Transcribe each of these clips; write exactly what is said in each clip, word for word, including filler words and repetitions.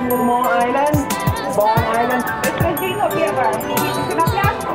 More Island, Bon Island. Dzień dobry, na piasku.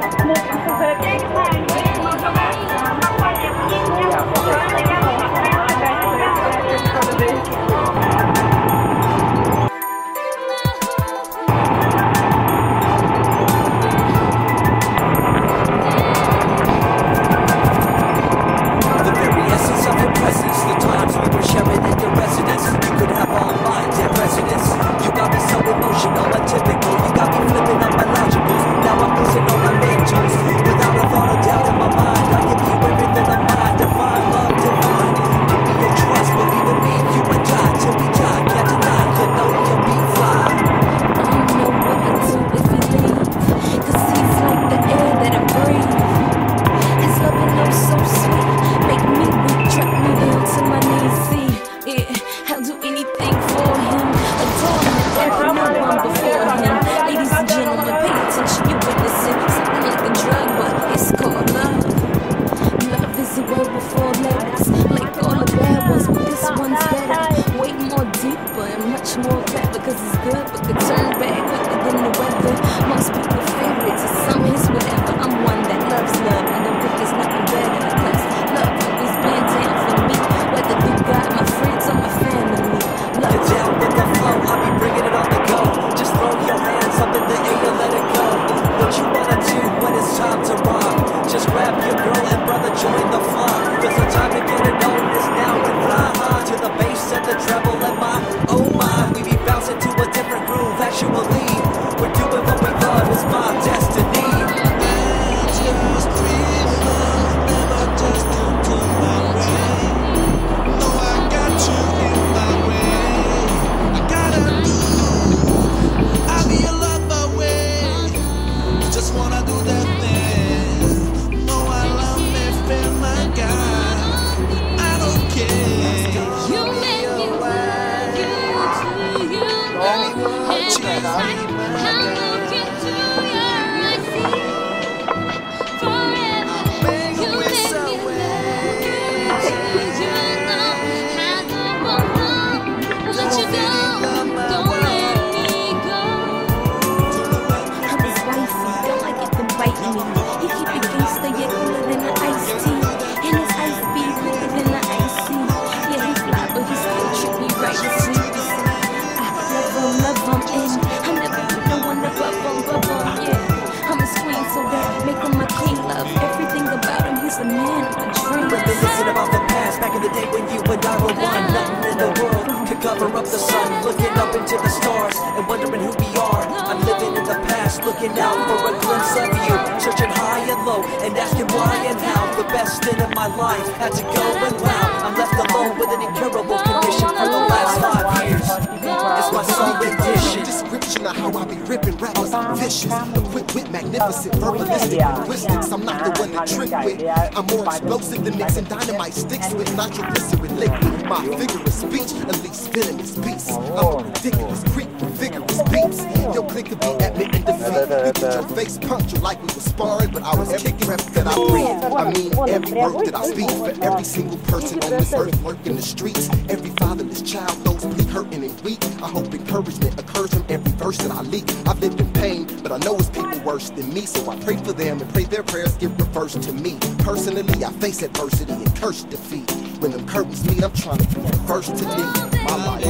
I'm more explosive than Nixon dynamite sticks with nitroglycerin liquid. My figure of speech, at least venomous beats. I'm a ridiculous creep with vigorous beats. Your click could be admitting defeat. You get your face punctured like we were sparring, but I was kicking reps that I breathe. I mean, every word that I speak for every single person on this earth lurking the streets. Every fatherless child, those bleak, hurting and weak. I hope encouragement occurs from every verse that I leak. I've lived in pain, but I know it's people worse than me, so I pray for them and pray their prayers get reversed to me. Personally, I face adversity and curse defeat. When them curtains meet, I'm trying to be the first to leave my life.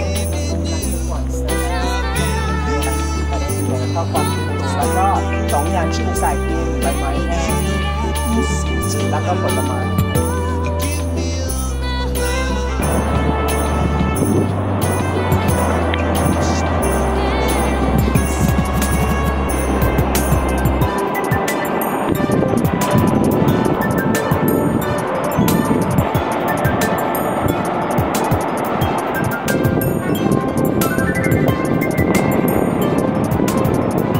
แล้วก็สองอย่างที่ใส่คือใบไม้แห้งแล้วก็ผลไม้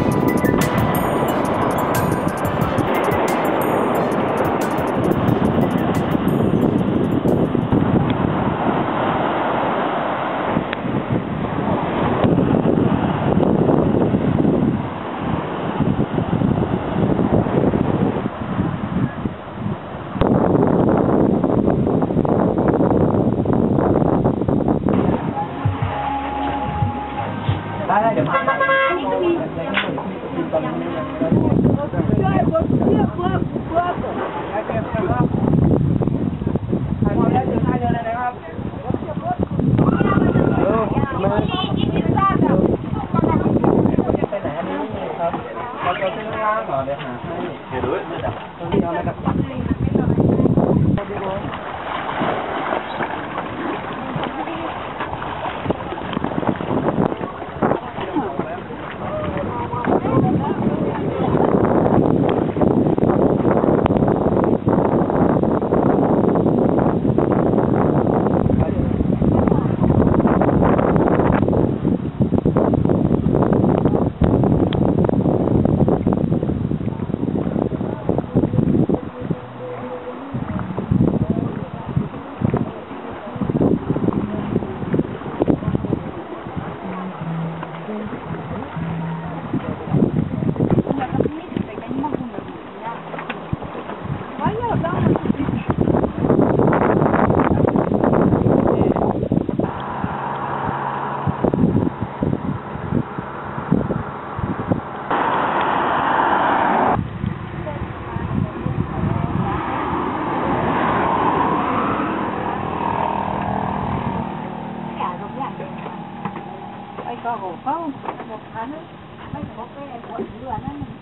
We'll be right back. ได้ได้เดี๋ยวมาอันนี้ก็มีตอนนี้ได้เพื่อเพื่อเพื่อเพื่อได้เก็บนะครับใครพร้อมแล้วเดินทางเดินเลยนะครับเออมาไปไหนอันนี้ครับเราจะขึ้นล่างเหรอเดี๋ยวหาให้เดี๋ยวดูด้วยจ้ะตรงนี้เอาอะไรกับก็หกเขาหกพันไม่หกไปไอ้หัวเรือนั่น